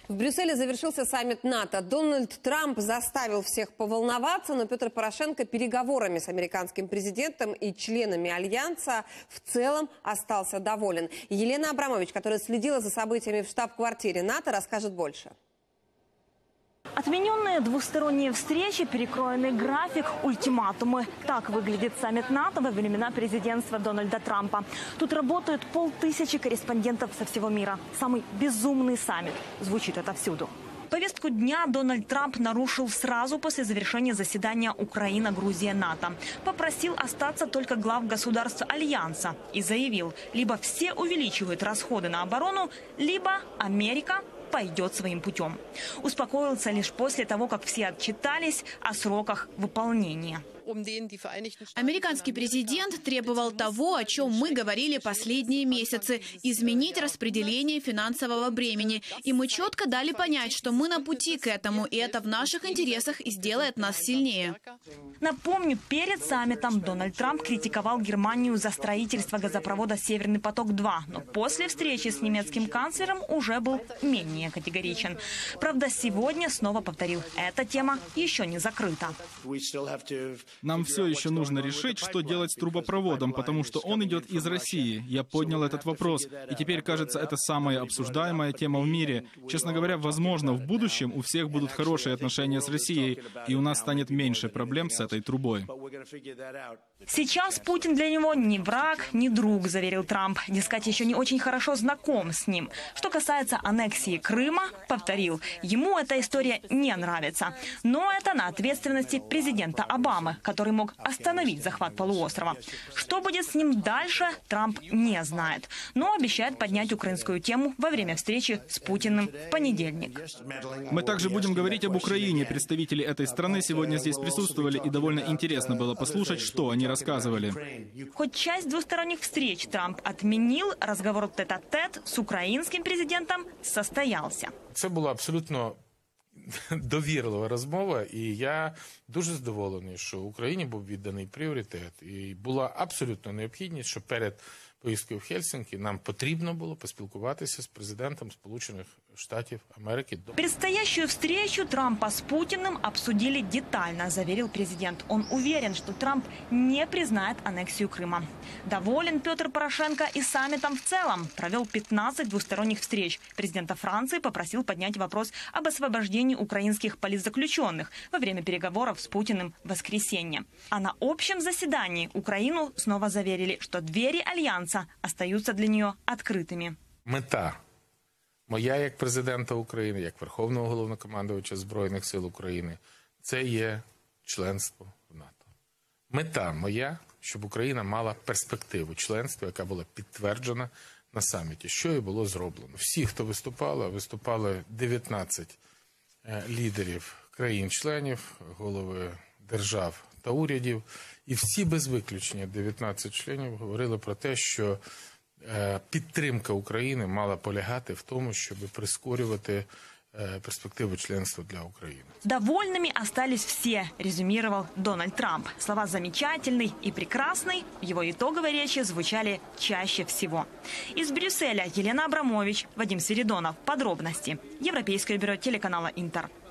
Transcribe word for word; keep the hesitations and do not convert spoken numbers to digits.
В Брюсселе завершился саммит НАТО. Дональд Трамп заставил всех поволноваться, но Петр Порошенко переговорами с американским президентом и членами Альянса в целом остался доволен. Елена Абрамович, которая следила за событиями в штаб-квартире НАТО, расскажет больше. Отмененные двусторонние встречи, перекроенный график, ультиматумы. Так выглядит саммит НАТО во времена президентства Дональда Трампа. Тут работают полтысячи корреспондентов со всего мира. Самый безумный саммит. Звучит отовсюду. Повестку дня Дональд Трамп нарушил сразу после завершения заседания Украина-Грузия-НАТО. Попросил остаться только глав государств Альянса и заявил, либо все увеличивают расходы на оборону, либо Америка пойдет своим путем. Успокоился лишь после того, как все отчитались о сроках выполнения. Американский президент требовал того, о чем мы говорили последние месяцы – изменить распределение финансового бремени. И мы четко дали понять, что мы на пути к этому, и это в наших интересах и сделает нас сильнее. Напомню, перед саммитом Дональд Трамп критиковал Германию за строительство газопровода «Северный поток-два», но после встречи с немецким канцлером уже был менее категоричен. Правда, сегодня снова повторил, эта тема еще не закрыта. Нам все еще нужно решить, что делать с трубопроводом, потому что он идет из России. Я поднял этот вопрос, и теперь, кажется, это самая обсуждаемая тема в мире. Честно говоря, возможно, в будущем у всех будут хорошие отношения с Россией, и у нас станет меньше проблем с этой трубой. Сейчас Путин для него не враг, не друг, заверил Трамп. Дескать, еще не очень хорошо знаком с ним. Что касается аннексии Крыма, повторил, ему эта история не нравится. Но это на ответственности президента Обамы, который мог остановить захват полуострова. Что будет с ним дальше, Трамп не знает. Но обещает поднять украинскую тему во время встречи с Путиным в понедельник. Мы также будем говорить об Украине. Представители этой страны сегодня здесь присутствовали, и довольно интересно было послушать, что они рассказывали. Хоть часть двусторонних встреч Трамп отменил, разговор тет-а-тет с украинским президентом состоялся. Це була абсолютно довірлива розмова, і я дуже задоволений, що Україні був відданий пріоритет. І була абсолютно необхідність, що перед поїздкою в Хельсинки нам потрібно було поспілкуватися з президентом Сполучених Штатів Америки. Предстоящую встречу Трампа с Путиным обсудили детально, заверил президент. Он уверен, что Трамп не признает аннексию Крыма. Доволен Петр Порошенко и саммитом в целом. Провел пятнадцать двусторонних встреч. Президента Франции попросил поднять вопрос об освобождении украинских политзаключенных во время переговоров с Путиным в воскресенье. А на общем заседании Украину снова заверили, что двери Альянса остаются для нее открытыми. Мета моя як президента України, як Верховного Головнокомандувача Збройних сил України, це є членство в НАТО. Мета моя, щоб Україна мала перспективу членства, яка була підтверджена на саміті, що і було зроблено. Всі, хто виступали, виступали дев'ятнадцять лідерів країн-членів, голови держав та урядів, і всі без виключення дев'ятнадцять членів говорили про те, що підтримка України мала полягати в тому, щоб прискорювати перспективу членства для Украины. Довольными остались все, резюмировал Дональд Трамп. Слова «замечательный» и «прекрасный» в его итоговой речи звучали чаще всего. Из Брюсселя Елена Абрамович, Вадим Свиридонов. Подробности. Европейское бюро телеканала «Интер».